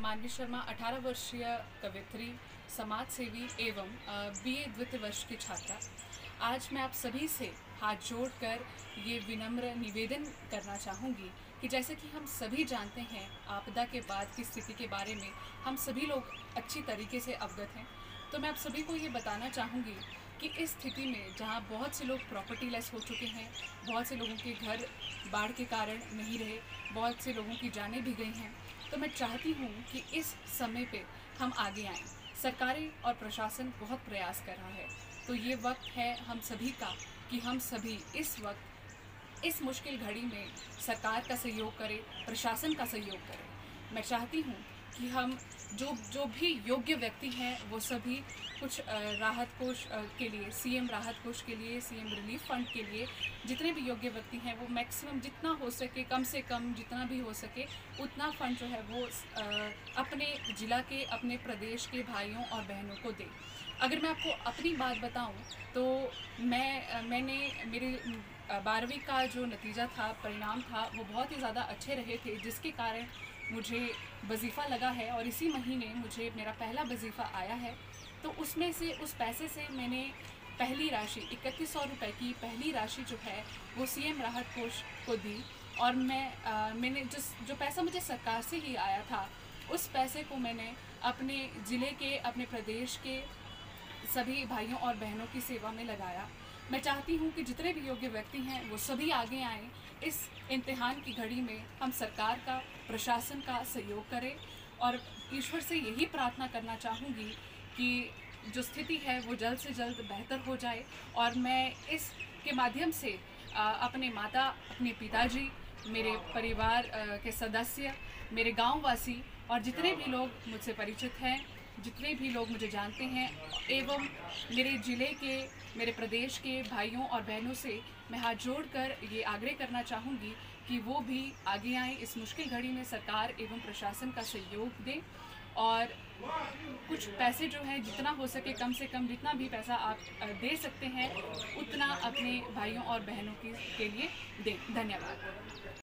मानवी शर्मा 18 वर्षीय कवियत्री, समाज सेवी एवं बीए द्वितीय वर्ष की छात्रा। आज मैं आप सभी से हाथ जोड़कर ये विनम्र निवेदन करना चाहूँगी कि जैसे कि हम सभी जानते हैं, आपदा के बाद की स्थिति के बारे में हम सभी लोग अच्छी तरीके से अवगत हैं। तो मैं आप सभी को ये बताना चाहूँगी कि इस स्थिति में जहाँ बहुत से लोग प्रॉपर्टी लेस हो चुके हैं, बहुत से लोगों के घर बाढ़ के कारण नहीं रहे, बहुत से लोगों की जानें भी गई हैं, तो मैं चाहती हूँ कि इस समय पे हम आगे आएँ। सरकारें और प्रशासन बहुत प्रयास कर रहा है, तो ये वक्त है हम सभी का कि हम सभी इस वक्त इस मुश्किल घड़ी में सरकार का सहयोग करें, प्रशासन का सहयोग करें। मैं चाहती हूँ कि हम जो भी योग्य व्यक्ति हैं वो सभी कुछ राहत कोष के लिए, सीएम राहत कोष के लिए, सीएम रिलीफ फंड के लिए जितने भी योग्य व्यक्ति हैं वो मैक्सिमम जितना हो सके, कम से कम जितना भी हो सके उतना फंड जो है वो अपने ज़िला के, अपने प्रदेश के भाइयों और बहनों को दें। अगर मैं आपको अपनी बात बताऊं तो मैंने मेरे 12वीं का जो नतीजा था, परिणाम था, वो बहुत ही ज़्यादा अच्छे रहे थे, जिसके कारण मुझे वजीफ़ा लगा है और इसी महीने मुझे मेरा पहला वजीफ़ा आया है। तो उसमें से, उस पैसे से मैंने पहली राशि 3100 रुपये की पहली राशि जो है वो सीएम राहत कोष को दी। और मैंने जो पैसा मुझे सरकार से ही आया था, उस पैसे को मैंने अपने ज़िले के, अपने प्रदेश के सभी भाइयों और बहनों की सेवा में लगाया। मैं चाहती हूँ कि जितने भी योग्य व्यक्ति हैं वो सभी आगे आएँ। इस इम्तिहान की घड़ी में हम सरकार का, प्रशासन का सहयोग करें और ईश्वर से यही प्रार्थना करना चाहूँगी कि जो स्थिति है वो जल्द से जल्द बेहतर हो जाए। और मैं इसके माध्यम से अपने माता, अपने पिताजी, मेरे परिवार के सदस्य, मेरे गाँववासी और जितने भी लोग मुझसे परिचित हैं, जितने भी लोग मुझे जानते हैं एवं मेरे ज़िले के, मेरे प्रदेश के भाइयों और बहनों से मैं हाथ जोड़कर ये आग्रह करना चाहूँगी कि वो भी आगे आएँ, इस मुश्किल घड़ी में सरकार एवं प्रशासन का सहयोग दें और कुछ पैसे जो हैं जितना हो सके, कम से कम जितना भी पैसा आप दे सकते हैं उतना अपने भाइयों और बहनों के लिए दें। धन्यवाद।